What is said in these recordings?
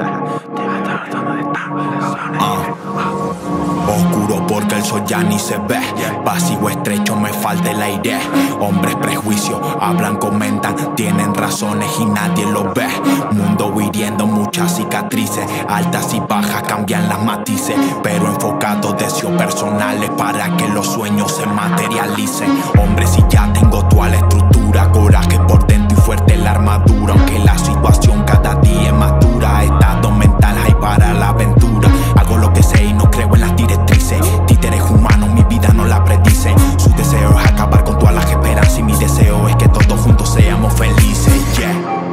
Oscuro porque el sol ya ni se ve. Vacío estrecho, me falta el aire. Hombres prejuicios, hablan, comentan, tienen razones y nadie los ve. Mundo hiriendo, muchas cicatrices, altas y bajas cambian las matices, pero enfocados deseos personales para que los sueños se materialicen. Hombre, si ya tengo toda la estructura, coraje por dentro y fuerte la armadura. Aunque la situación cada día es más dura, estado mental hay para la aventura. Hago lo que sé y no creo en las directrices. Títeres humanos, mi vida no la predicen. Su deseo es acabar con todas las esperanzas y mi deseo es que todos juntos seamos felices, yeah.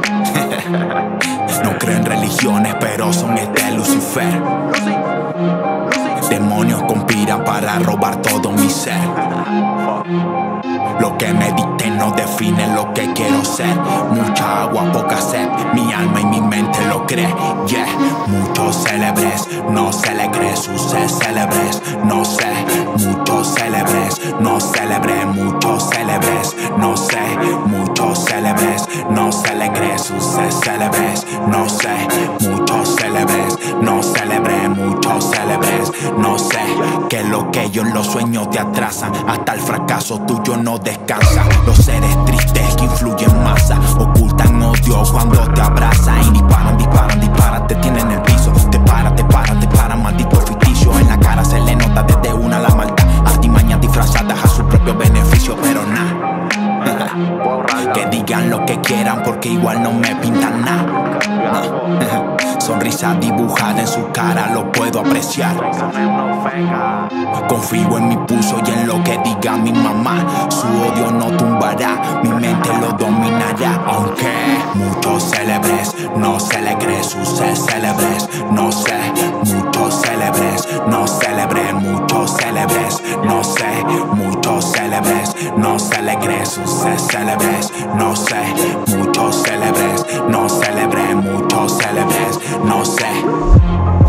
No creo en religiones, pero son de Lucifer. Demonios conspiran para robar todo mi ser. Lo que me dicten no define lo que quiero ser. Mucha agua, poca sed, mi alma y mi mente lo cree, yeah. Muchos célebres, no célebres, sus célebres, no sé. Muchos célebres, no célebres, muchos célebres, no sé. Muchos célebres, no célebres, sus célebres, no sé. Muchos célebres, no célebres, muchos célebres, no sé. Que lo que ellos los sueños te atrasan, hasta el fracaso tuyo no descansa. Los seres tristes que influyen masa ocultan odio cuando te abrazan y disparan, disparan, disparan, te tienen en el piso. Te paran, maldito ficticio. En la cara se le nota desde una la maldad, artimañas disfrazadas a su propio beneficio, pero nada. Que digan lo que quieran porque igual no me pintan nada. Sonrisa dibujada en su cara, lo puedo apreciar. Confío en mi pulso y en lo que diga mi mamá. Su odio no tumbará, mi mente lo dominará. Aunque muchos célebres, no célebres, sus célebres, no sé. Muchos célebres, no célebres, muchos célebres, no sé. Muchos célebres, no célebres, sus célebres, no sé. Muchos célebres, no célebres, muchos célebres, no sé.